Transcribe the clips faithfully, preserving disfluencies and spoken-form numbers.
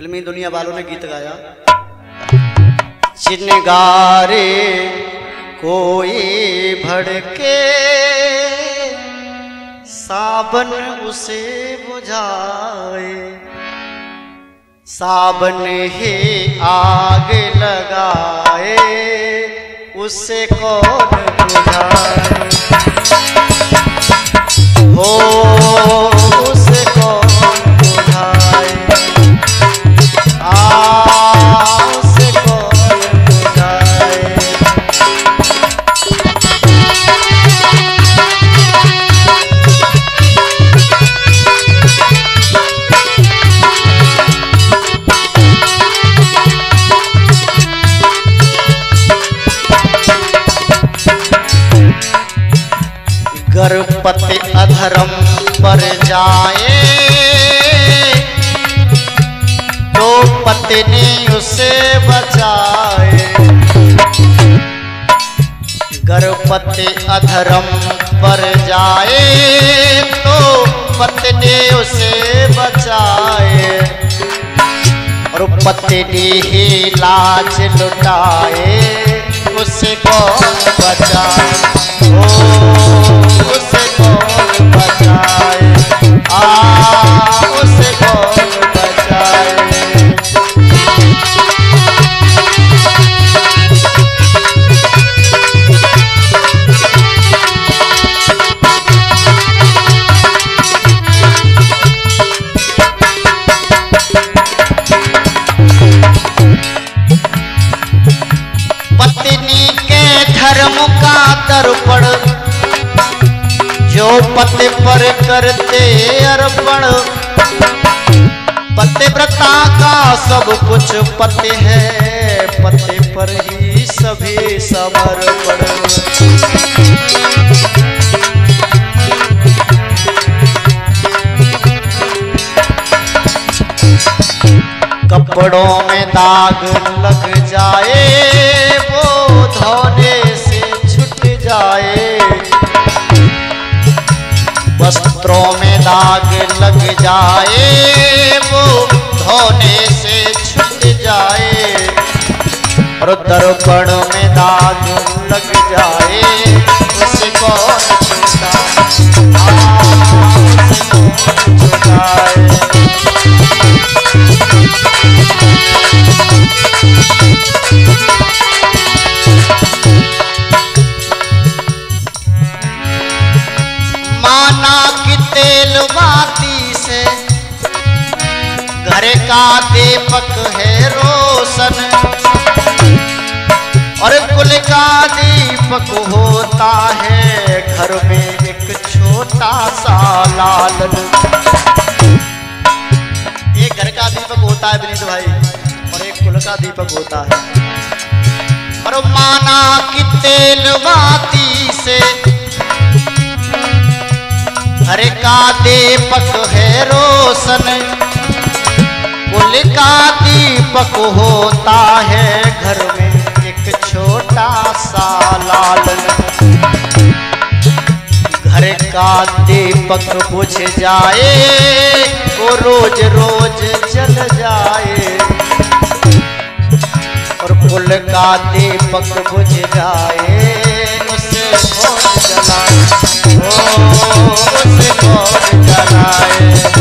फिल्मी दुनिया वालों ने गीत गाया। चिनगारे कोई भड़के साबन उसे बुझाए, साबन ही आग लगाए उससे कौन बुझाए, हो उसे कौन बुझाए, आ उसे कौन बुझाए। गर्भपति अधर्म पर जाए तो पत्नी उसे बचाए, गर्भपति अधर्म पर जाए तो पत्नी उसे बचाए, और पत्नी ही लाज लुटाए उसे कौन बचाए, ओ उसे कौन बचाए, आ उसे कौन बचाए। पत्नी के धर्म का दर्पण जो पति पर करते अर्पण, पतिव्रता का सब कुछ पति है, पति पर ही सभी समर्पण। कपड़ों में दाग लग जाए वो धोने से छूट जाए, वस्त्रों में दाग लग जाए वो धोने से छूट जाए, और दर्पण में दाग लग जाए उसे कौन छुड़ाए, उसे कौन छुड़ाए। माना कि तेल बाती से घर का दीपक है रोशन, और कुल का दीपक होता है घर में एक छोटा सा लालन। एक घर का दीपक होता है विनीत भाई, और एक कुल का दीपक होता है। और माना कि तेल बाती से घर का दीपक है रोशन, कुल का दीपक होता है घर में एक छोटा सा लालन। घर का दीपक बुझ जाए वो रोज रोज जल जाए, और कुल का दीपक बुझ जाए उसे कौन जलाए, ओ उसे कौन जलाए।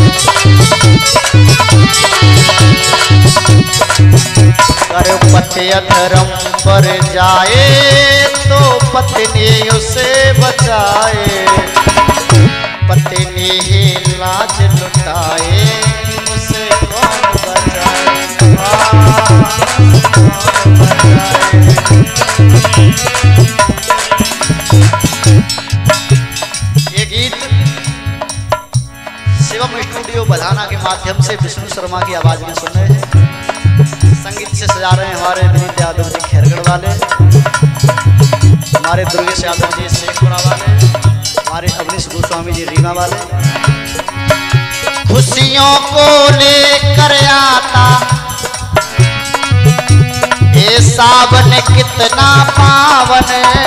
गर्भपति अधर्म पर जाए तो पत्नी उसे बचाए, पत्नी ही लाज लुटाए उसे कौन बचाए, आ कौन बचाए। ये गीत शिवम स्टूडियो बधाना के माध्यम से विष्णु शर्मा की आवाज में सुन रहे हैं। संगीत से सजा रहे हैं हमारे विनीत यादव जी खैरगढ़ वाले, हमारे दुर्गेश यादव जी शेखपुरा वाले, हमारे अवनीश गोस्वामी जी रीवा वाले। खुशियों को लेकर आता ये सावन कितना पावन,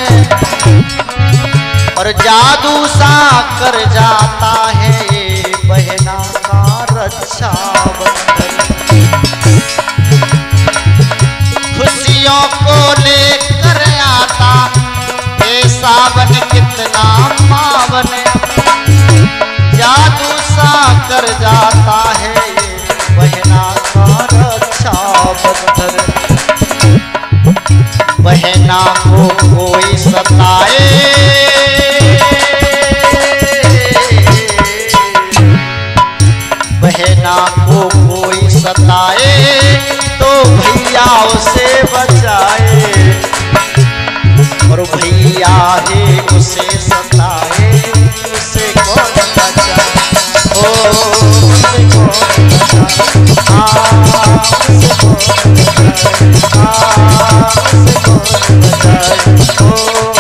और जादू सा कर जाता है ये बहना का रक्षा बंधन। बने जादू सा कर जाता है ये बहना का रक्षा बंधन। बहना को कोई सताए बहना को कोई सताए तो भैया उसे बचाए और भैया ही उसे सताए उसे कौन बचाए। ओ उसे कौन बचाए हाँ उसे कौन बचाए हाँ उसे कौन बचाए। ओ